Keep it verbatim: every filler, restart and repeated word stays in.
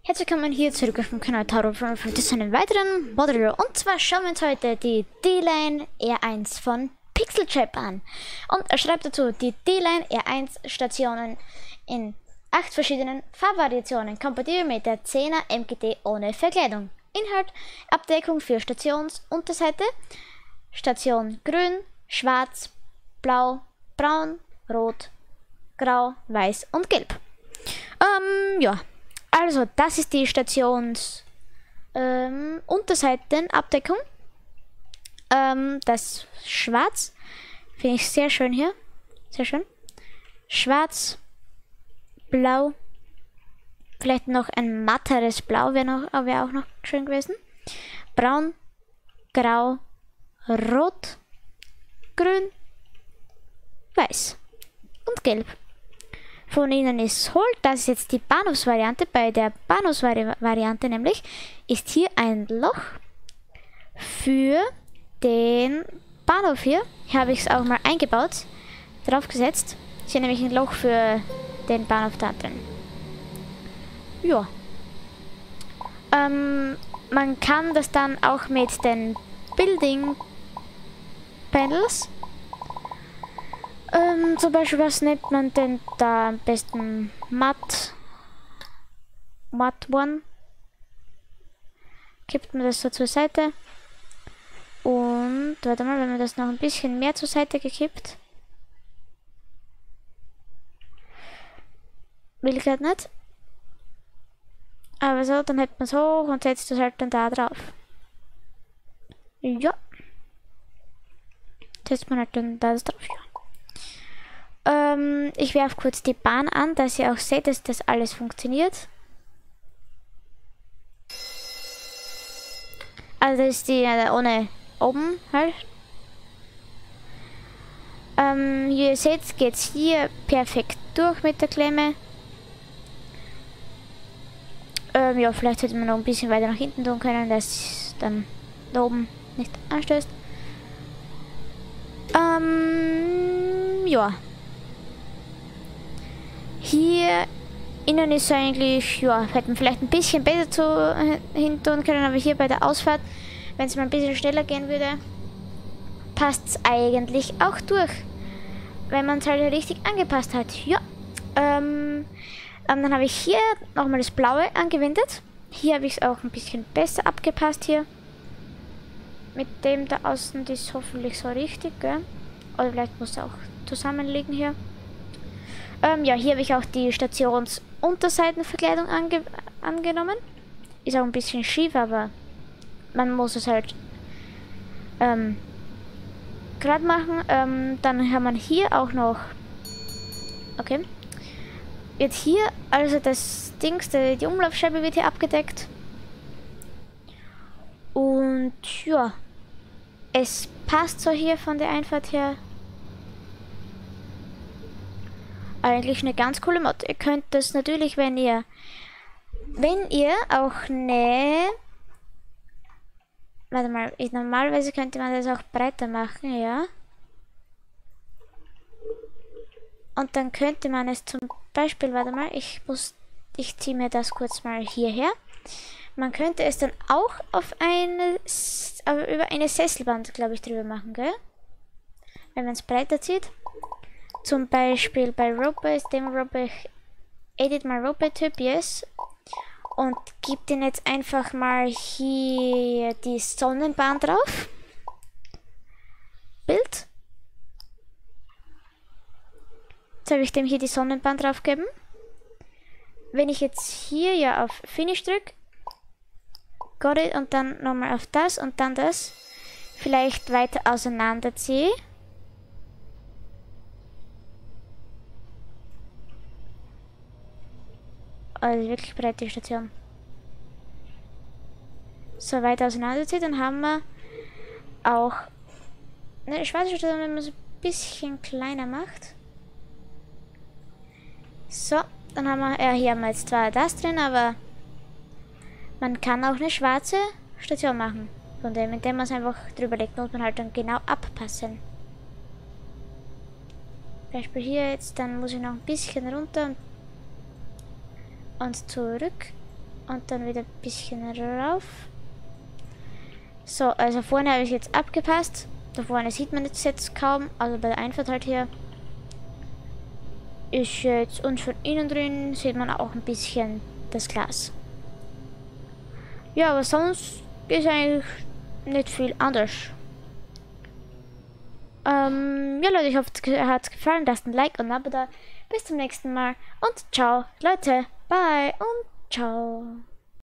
Herzlich willkommen hier zurück auf dem Kanal Taro von das einen weiteren Model. Und zwar schauen wir uns heute die D-Line R eins von Pixeltrap an. Und er schreibt dazu, die D-Line R eins Stationen in acht verschiedenen Farbvariationen, kompatibel mit der zehner M G T ohne Verkleidung. Inhalt: Abdeckung für Stationsunterseite, Station grün, schwarz, blau, braun, rot, grau, weiß und gelb. Ähm, ja. Also, das ist die Stations ähm, Unterseitenabdeckung. Ähm, das Schwarz finde ich sehr schön hier. Sehr schön. Schwarz, Blau, vielleicht noch ein matteres Blau wäre noch, wär auch noch schön gewesen. Braun, Grau, Rot, Grün, Weiß und Gelb. Von ihnen ist holt, das ist jetzt die Bahnhofsvariante. Bei der Bahnhofsvariante nämlich ist hier ein Loch für den Bahnhof hier. Hier habe ich es auch mal eingebaut, draufgesetzt. Ist hier nämlich ein Loch für den Bahnhof da drin. Ja. Ähm, man kann das dann auch mit den Building Panels. Ähm, zum Beispiel, was nennt man denn da am besten? Matt. Matt One. Kippt man das so zur Seite. Und, warte mal, wenn man das noch ein bisschen mehr zur Seite gekippt. Will ich gerade nicht. Aber so, dann hält man es hoch und setzt das halt dann da drauf. Ja. Setzt man halt dann da drauf, ja. Ähm, ich werfe kurz die Bahn an, dass ihr auch seht, dass das alles funktioniert. Also das ist die äh, ohne oben halt. Ähm, wie ihr seht, geht es hier perfekt durch mit der Klemme. Ähm, ja, vielleicht hätte man noch ein bisschen weiter nach hinten tun können, dass dann da oben nicht anstößt. Ähm, ja. Hier innen ist eigentlich, ja, hätte man vielleicht ein bisschen besser zu äh, hin tun können, aber hier bei der Ausfahrt, wenn es mal ein bisschen schneller gehen würde, passt es eigentlich auch durch, wenn man es halt richtig angepasst hat. Ja, ähm, ähm dann habe ich hier nochmal das Blaue angewendet. Hier habe ich es auch ein bisschen besser abgepasst hier. Mit dem da außen, das ist hoffentlich so richtig, gell? Oder vielleicht muss es auch zusammenliegen hier. Ähm, ja, hier habe ich auch die Stationsunterseitenverkleidung ange angenommen. Ist auch ein bisschen schief, aber man muss es halt ähm, gerade machen. Ähm, dann haben wir hier auch noch, okay, wird hier, also das Dings, die, die Umlaufscheibe wird hier abgedeckt. Und ja, es passt so hier von der Einfahrt her. Eigentlich eine ganz coole Mod. Ihr könnt das natürlich, wenn ihr, wenn ihr auch eine, warte mal, ich, normalerweise könnte man das auch breiter machen, ja. Und dann könnte man es zum Beispiel, warte mal, ich muss, ich ziehe mir das kurz mal hierher. Man könnte es dann auch auf eine, über eine Sesselband, glaube ich, drüber machen, gell? Wenn man es breiter zieht. Zum Beispiel bei Rope, dem Rope, edit mal Rope-Typ, yes. Und gibt den jetzt einfach mal hier die Sonnenbahn drauf. Bild. Jetzt habe ich dem hier die Sonnenbahn drauf gegeben. Wenn ich jetzt hier ja auf Finish drücke, got it, und dann nochmal auf das und dann das, vielleicht weiter auseinander ziehe. Also wirklich breit die Station. So weit auseinanderzieht, dann haben wir auch eine schwarze Station, wenn man es ein bisschen kleiner macht. So, dann haben wir, ja, hier haben wir jetzt zwar das drin, aber man kann auch eine schwarze Station machen. Von dem, indem man es einfach drüber legt, muss man halt dann genau abpassen. Beispiel hier jetzt, dann muss ich noch ein bisschen runter und und zurück. Und dann wieder ein bisschen rauf. So, also vorne habe ich jetzt abgepasst. Da vorne sieht man es jetzt kaum. Also bei der Einfahrt halt hier. Ist jetzt, und von innen drin sieht man auch ein bisschen das Glas. Ja, aber sonst ist eigentlich nicht viel anders. Ähm, ja Leute, ich hoffe, es hat es gefallen. Lasst ein Like und ein Abo da. Bis zum nächsten Mal und ciao, Leute. Bye und ciao.